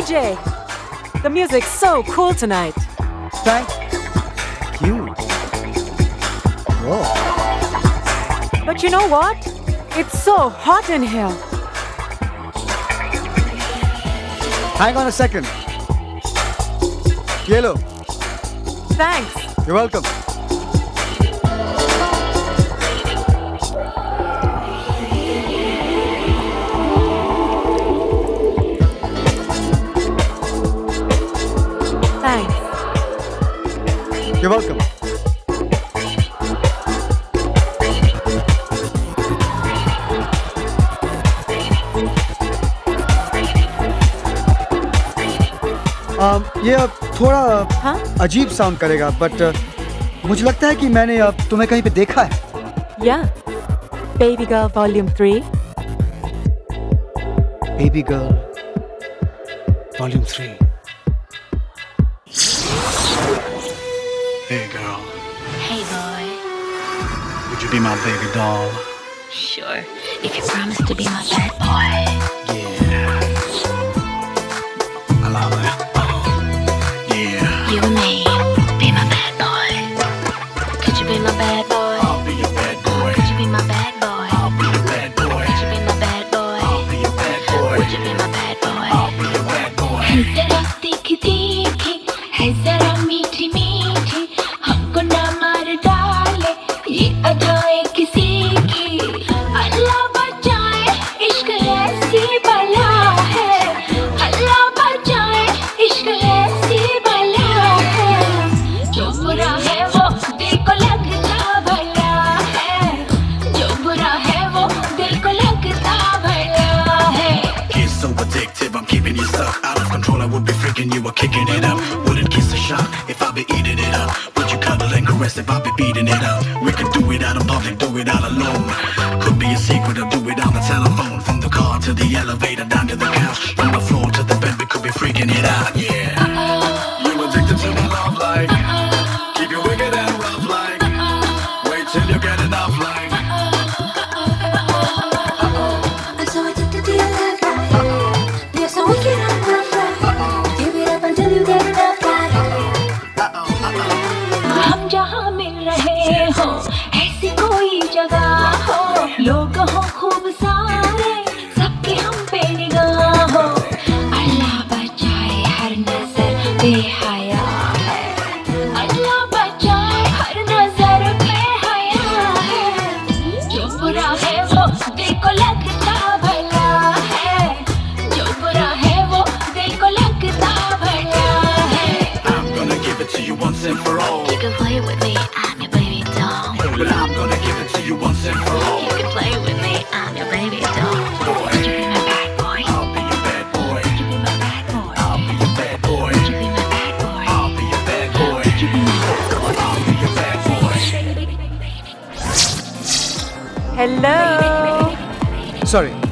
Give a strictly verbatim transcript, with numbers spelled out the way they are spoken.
J, the music's so cool tonight. Thank you. Whoa. But you know what? It's so hot in here. Hang on a second. Yellow. Thanks. You're welcome. Thanks. You're welcome. um, ये अब थोड़ा हाँ? अजीब sound करेगा, but मुझे लगता है कि मैंने अब तुम्हें कहीं पे देखा है. Yeah. Baby Girl Volume three. Baby Girl Volume three. Hey girl. Hey boy. Would you be my baby doll? Sure, if you promise to be my bad boy. Yeah. I love it. Yeah. You and me, be my bad boy. Could you be my bad boy? I'll be your bad boy. Could you be my bad boy? I'll be your bad boy. Could you be my bad boy? I'll be your bad boy. Would you be my bad boy? I'll be your bad boy. जरा तीखी तीखी है जरा मीठी मीठी हमको ना मार डाले ये अदाएं किसी की अल्लाह बचाए इश्क ऐसी बला है अल्लाह बचाए इश्क ऐसी बला है जो बुरा है वो दिल को लगता भला है जो बुरा है वो दिल को लगता भला है. It's so addictive, I'm keeping you stuck. Out of control, I would be freaking you or kicking it up. Wouldn't kiss a shot if I be eating it up. Would you cuddle and caress if I be beating it up? We could do it out in public, do it out alone. Could be a secret or do it on the telephone. From the car to the elevator, down to the couch. From the floor to the bed, we could be freaking it out, yeah. You addicted to my love like. Keep you wicked and rough like. Wait till you get enough like. I'm so addicted to your love life. You're so wicked and rough life. Give it up until you get enough life. हम जहाँ मिल रहे हो ऐसी कोई जगह हो लोग हो खूब सारे सबके हम पे निगाह हो अल्लाह बचाए हर नजर बेहया है अल्लाह बचाए हर नजर बेहया है जो बुरा है वो दिल को लगता भला है जो बुरा है वो दिल को लगता भला है. I'm gonna give it to you once and for all. You can play with me, I'm your baby doll. But I'm gonna give it to you once and for all. You can play with me, I'm your baby doll. Would you be my bad boy? I'll be your bad boy. Would you be my bad boy? I'll be your bad boy. Would you be my bad boy? I'll be your bad boy. Would you be my bad boy? I'll be your bad boy. Hello. Sorry.